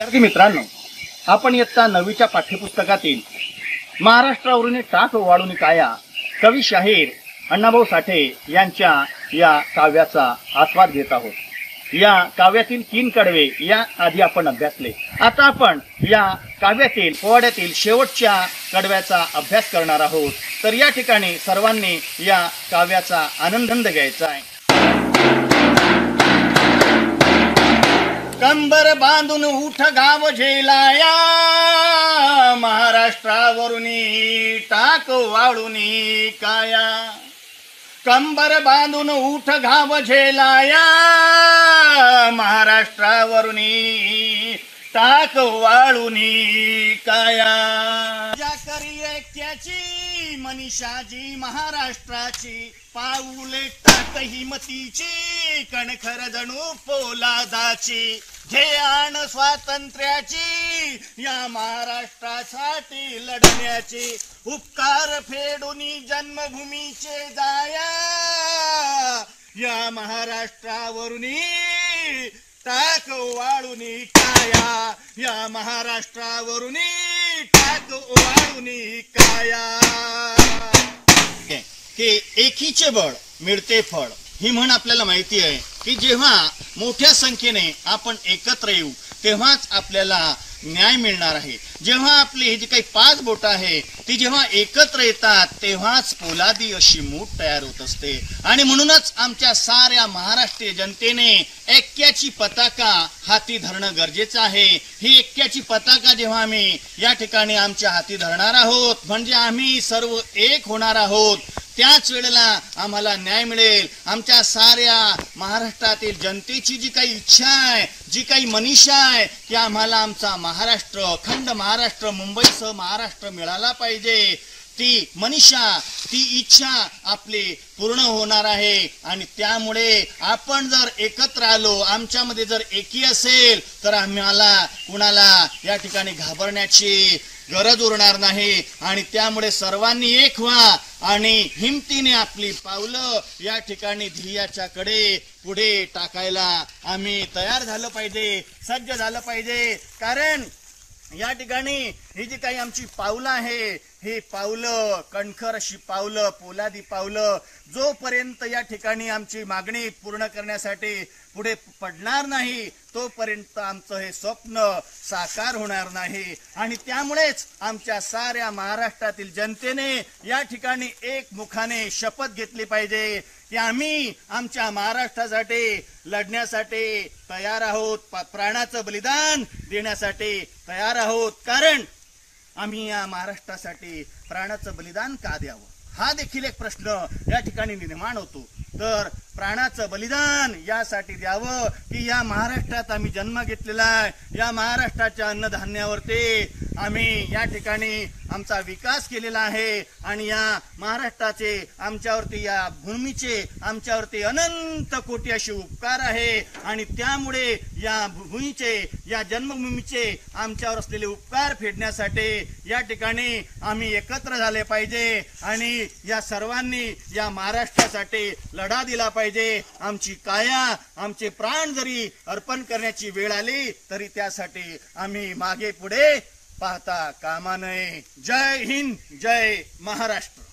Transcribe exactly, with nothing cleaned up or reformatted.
विद्यार्थी मित्रांनो, आपण इयत्ता नववीच्या पाठ्यपुस्तकातील महाराष्ट्रावरून टाक वाढून काया कवी शाहीर अण्णाभाऊ साठे यांच्या या काव्याचा आस्वाद घेत आहोत। या काव्यातील तीन कडवे या आधी आपण अभ्यासले। आता आपण या काव्यातील पोवाड्यातील शेवटच्या कडव्याचा अभ्यास करणार आहोत। तर या ठिकाणी सर्वांनी या काव्याचा आनंद घ्यायचा आहे। कंबर बांधून उठ गाव झेलाया, महाराष्ट्रावरुनी टाक वाळूनी काया। कंबर बांधून उठ गाव झेलाया, महाराष्ट्रावरुनी टाक वाळूनी काया। ज्या करी ऐक्याची मनीषाजी महाराष्ट्राची, पाऊले टाक हिमतीची कणखर जणू पोलादाची। घे आण स्वातंत्र्याची या महाराष्ट्रासाठी लढण्याची, उपकार फेडूनी जन्मभूमीचे जाया, या महाराष्ट्रावरुनी टाक वाळूनी काया। या महाराष्ट्रावरुनी टाक वाळूनी काया। की एकीचे बळ मिळते फळ ही म्हण आपल्याला माहिती आहे की जेव्हा मोठ्या संख्येने आपण एकत्र येऊ तेव्हाच आपल्याला न्याय मिळणार आहे। जेव्हा आपली ही जी काही पाच बोट आहे ती जेव्हा एकत्र येतात तेव्हाच पोलादी अशी मूठ तयार होत असते। आणि म्हणूनच आमच्या साऱ्या महाराष्ट्रीय जनतेने ऐक्याची पताका हाती धरणं गरजेचं आहे। ही ऐक्याची पताका जेव्हा आम्ही या ठिकाणी आमच्या हाती धरणार आहोत म्हणजे आम्ही सर्व एक होणार आहोत, त्याच वेळेला आम्हाला न्याय मिळेल। आमच्या साऱ्या महाराष्ट्रातील जनतेची जी काही इच्छा आहे, जी काही मनीषा आहे की आम्हाला आमचा महाराष्ट्र अखंड महाराष्ट्र मुंबईसह महाराष्ट्र मिळाला पाहिजे, ती मनीषा ती इच्छा आपली पूर्ण होणार आहे। आणि त्यामुळे आपण जर एकत्र आलो, आमच्यामध्ये जर एकी असेल तर आम्हाला कुणाला या ठिकाणी घाबरण्याची गरज उरणार नाही। आणि त्यामुळे सर्वांनी एक व्हा आणि हिमतीने आपली पावलं या ठिकाणी ध्येयाच्या कडे पुढे टाकायला आम्ही तयार झालं पाहिजे, सज्ज झालं पाहिजे। कारण या ठिकाणी ही जी काही आमची पावलं आहे ही पावलं कणखर अशी पावलं पोलादी पावलं जोपर्यंत या ठिकाणी आमची मागणी पूर्ण करण्यासाठी पुढे पडणार नाही तोपर्यंत आमचं हे स्वप्न साकार होणार नाही। आणि त्यामुळेच आमच्या साऱ्या महाराष्ट्रातील जनतेने या ठिकाणी एक मुखाने शपथ घेतली पाहिजे की आम्ही आमच्या महाराष्ट्रासाठी लढण्यासाठी तयार आहोत, प्राणाचं बलिदान देण्यासाठी तयार आहोत। कारण आम्ही या महाराष्ट्रासाठी प्राणाचं बलिदान का द्यावं हा देखील एक प्रश्न या ठिकाणी निर्माण होतो। तर प्राणाचं बलिदान यासाठी द्यावं की या महाराष्ट्रात आम्ही जन्म घेतलेला आहे, या महाराष्ट्राच्या अन्नधान्यावरती आम्ही या ठिकाणी आमचा विकास केलेला आहे आणि या महाराष्ट्राचे आमच्यावरती या भूमीचे आमच्यावरती अनंत कोटी असे उपकार आहे। आणि त्यामुळे या भूमीचे या जन्मभूमीचे आमच्यावर असलेले उपकार फेडण्यासाठी या ठिकाणी आम्ही एकत्र झाले पाहिजे आणि या सर्वांनी या महाराष्ट्रासाठी लढा दिला पाहिजे। आमची काया आमचे प्राण जरी अर्पण करण्याची वेळ आली तरी त्यासाठी आम्ही मागे पुढे पाहता कामा नये। जय हिंद, जय महाराष्ट्र।